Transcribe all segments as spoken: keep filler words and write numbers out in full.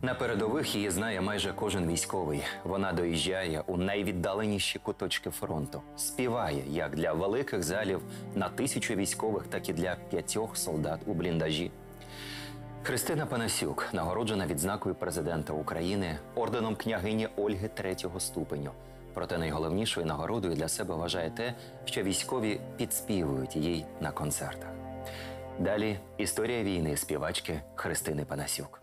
На передових її знає майже кожен військовий. Вона доїжджає у найвіддаленіші куточки фронту. Співає як для великих залів на тисячу військових, так і для п'ятьох солдат у бліндажі. Христина Панасюк нагороджена відзнакою президента України, орденом княгині Ольги третього ступеню. Проте найголовнішою нагородою для себе вважає те, що військові підспівують їй на концертах. Далі історія війни співачки Христини Панасюк.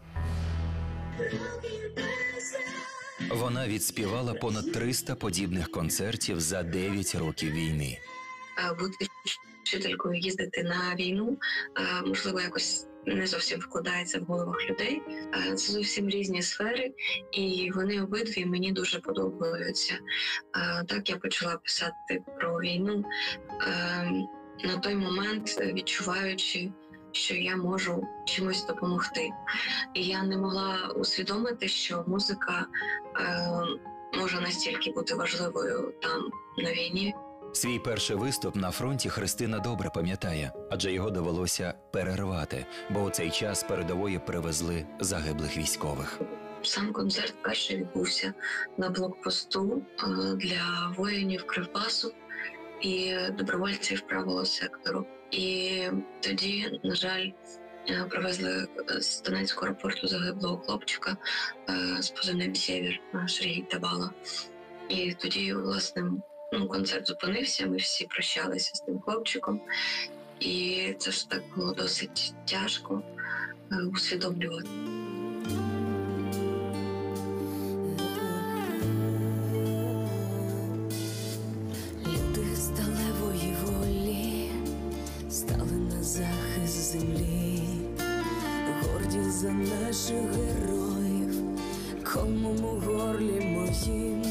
Вона відспівала понад триста подібних концертів за дев'ять років війни. Бути вчителькою, їздити на війну, можливо, якось не зовсім вкладається в головах людей. Це зовсім різні сфери, і вони обидві мені дуже подобаються. Так я почала писати про війну на той момент, відчуваючи, що я можу чимось допомогти. І я не могла усвідомити, що музика е, може настільки бути важливою там, на війні. Свій перший виступ на фронті Христина добре пам'ятає, адже його довелося перервати, бо у цей час з передової привезли загиблих військових. Сам концерт перший відбувся на блокпосту е, для воїнів Кривбасу і добровольців правого сектору. І тоді, на жаль, привезли з Донецького аеропорту загиблого хлопчика з позивним «Сєвєр» Сергій Табала. І тоді, власне, ну, концерт зупинився, ми всі прощалися з тим хлопчиком. І це ж так було досить тяжко усвідомлювати. Захист землі, горді за наших героїв, комому горлі моїм,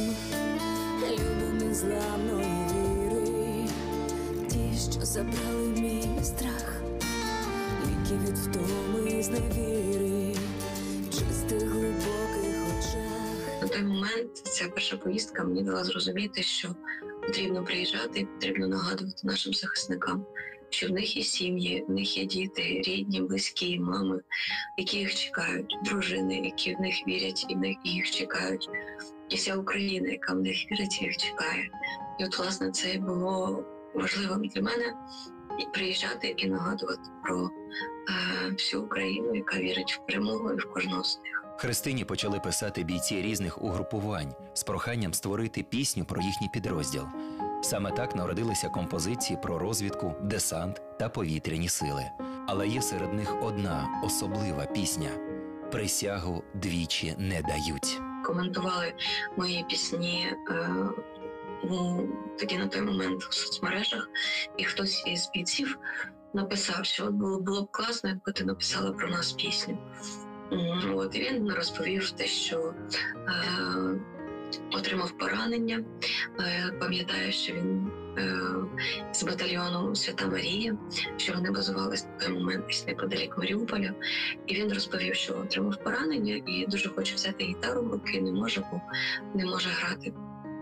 люди незламної віри, ті, що забрали мій страх, ліки від втоми і зневіри, в чистих глибоких очах. На той момент ця перша поїздка мені дала зрозуміти, що потрібно приїжджати і потрібно нагадувати нашим захисникам, що в них є сім'ї, в них є діти, рідні, близькі, мами, які їх чекають, дружини, які в них вірять і в них їх чекають, і вся Україна, яка в них вірить і їх чекає. І от, власне, це було важливим для мене – приїжджати і нагадувати про е, всю Україну, яка вірить в перемогу і в кожного з них. Христині почали писати бійці різних угрупувань з проханням створити пісню про їхній підрозділ. Саме так народилися композиції про розвідку, десант та повітряні сили. Але є серед них одна особлива пісня «Присягу двічі не дають». Коментували мої пісні е, ну, тоді на той момент в соцмережах, і хтось із бійців написав, що от було, було б класно, якби ти написала про нас пісню. От, і він розповів те, що е, отримав поранення. Е, пам'ятаю, що він е, з батальйону «Свята Марія», що вони базувалися на той момент десь неподалік Маріуполя. І він розповів, що отримав поранення і дуже хоче взяти гітару в руки, не може, бо не може грати.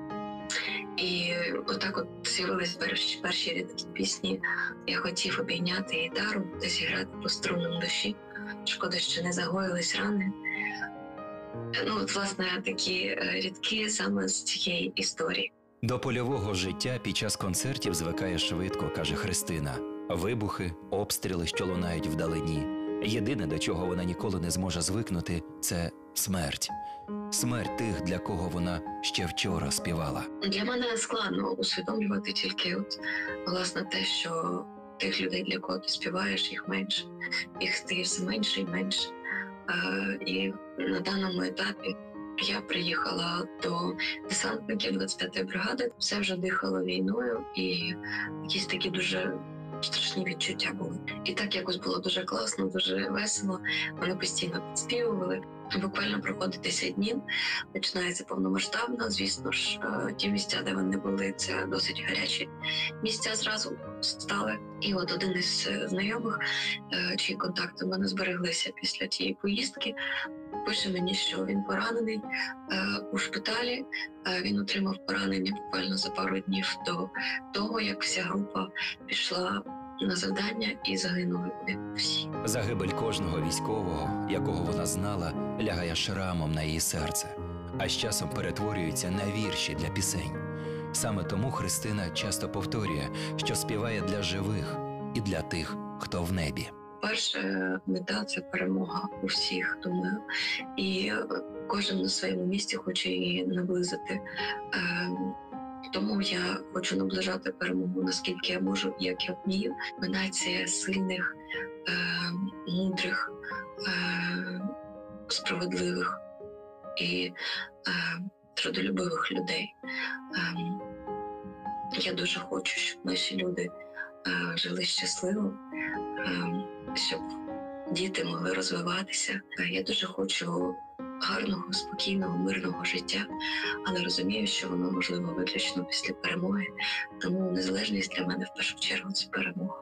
І отак от з'явились перші, перші рядки пісні. Я хотів обійняти гітару та зіграти по струнам душі. Шкода, що не загоїлись рани. Ну, от, власне, такі рядки саме з цієї історії. До польового життя під час концертів звикає швидко, каже Христина. Вибухи, обстріли, що лунають вдалині. Єдине, до чого вона ніколи не зможе звикнути – це смерть. Смерть тих, для кого вона ще вчора співала. Для мене складно усвідомлювати тільки, от, власне, те, що тих людей, для кого ти співаєш, їх менше. Їх стає все менше і менше. Uh, і на даному етапі я приїхала до десантників двадцять п'ятої бригади. Все вже дихало війною, і якісь такі дуже страшні відчуття були. І так якось було дуже класно, дуже весело. Вони постійно підспівували. Буквально проходить десять днів, починається повномасштабно. Звісно ж, ті місця, де вони були, це досить гарячі місця зразу стали. І от один із знайомих, чиї контакти в мене збереглися після тієї поїздки, пише мені, що він поранений у шпиталі. Він отримав поранення буквально за пару днів до того, як вся група пішла на завдання, і загинули вони всі. Загибель кожного військового, якого вона знала, лягає шрамом на її серце, а з часом перетворюється на вірші для пісень. Саме тому Христина часто повторює, що співає для живих і для тих, хто в небі. Перша мета – це перемога у всіх, думаю. І кожен на своєму місці хоче її наблизити. Ем, Тому я хочу наближати перемогу, наскільки я можу, як я вмію. Ми нація сильних, е, мудрих, е, справедливих і е, трудолюбивих людей. Е, я дуже хочу, щоб наші люди е, жили щасливо, е, щоб діти могли розвиватися. Е, я дуже хочу гарного, спокійного, мирного життя, але розумію, що воно можливо виключно після перемоги. Тому незалежність для мене в першу чергу це перемога.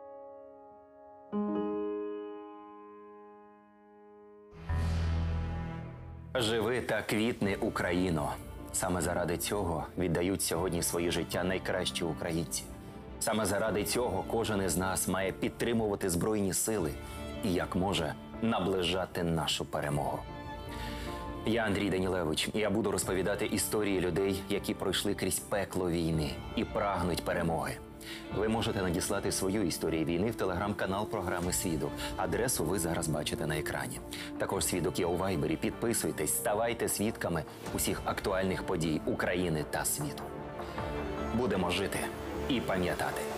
Живи та квітни, Україно. Саме заради цього віддають сьогодні свої життя найкращі українці. Саме заради цього кожен із нас має підтримувати Збройні сили і, як може, наближати нашу перемогу. Я Андрій Данілевич, і я буду розповідати історії людей, які пройшли крізь пекло війни і прагнуть перемоги. Ви можете надіслати свою історію війни в телеграм-канал програми «Свідок». Адресу ви зараз бачите на екрані. Також «Свідок» є у Вайбері. Підписуйтесь, ставайте свідками усіх актуальних подій України та світу. Будемо жити і пам'ятати.